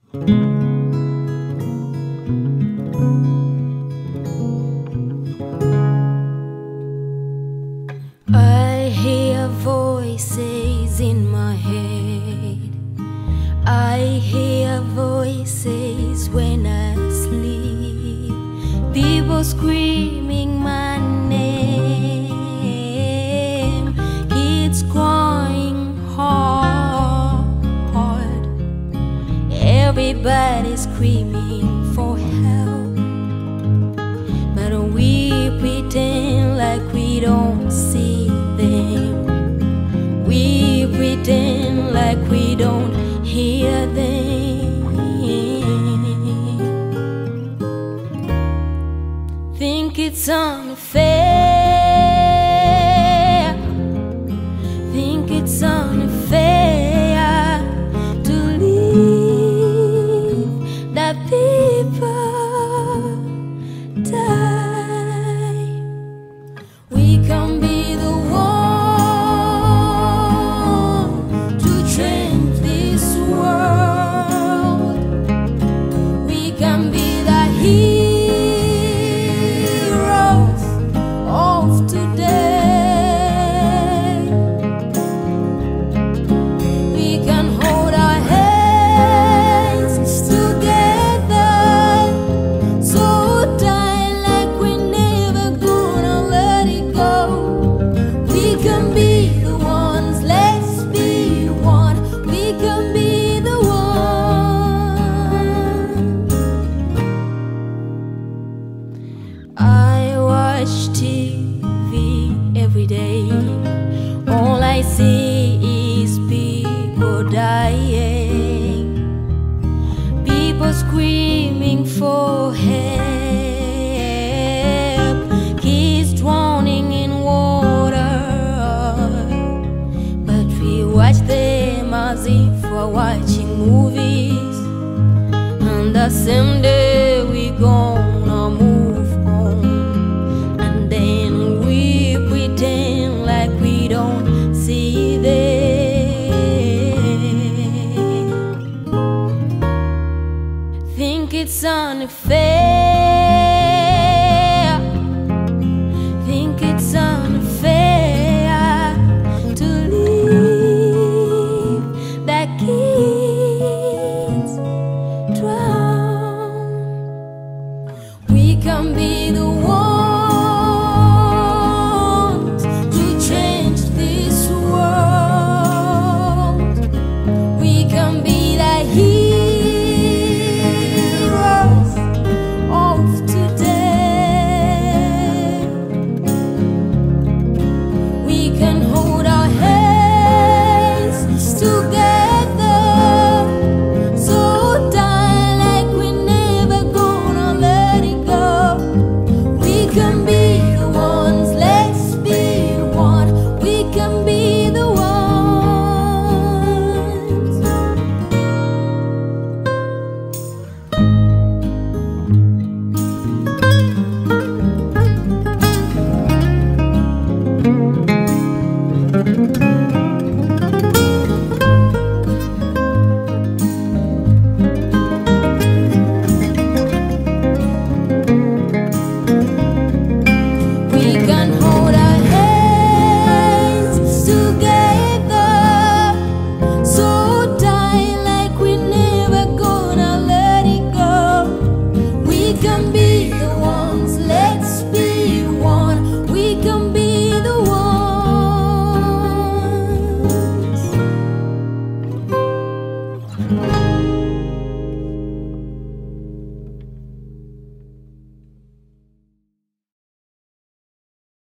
I hear voices in my head. I hear voices when I sleep. People screaming my name. Kids crying hard. Everybody screaming for help. But we pretend like we don't see them. We pretend like we don't hear them. Think it's unfair. Think it's unfair to leave that people die. We can be the one to change this world. We can be the heroes of today. We can hold our hands together, so tight like we're never gonna let it go. We can be the ones, let's be one. We can be the one. I watch TV every day. All I see is people dying, people screaming for help, kids drowning in water. But we watch them as if we're watching movies, and the same day we gonna move on. And then we pretend like we don't see them. Think it's unfair. Think it's unfair to leave that kids drown. We can be the ones to change this world. We can be the heroes of today. We can hold our hands together, so tight like we're never gonna let it go. We can be the ones, let's be one. We can be the ones. We can hold our hands together, so tight like we're never gonna let it go. We can be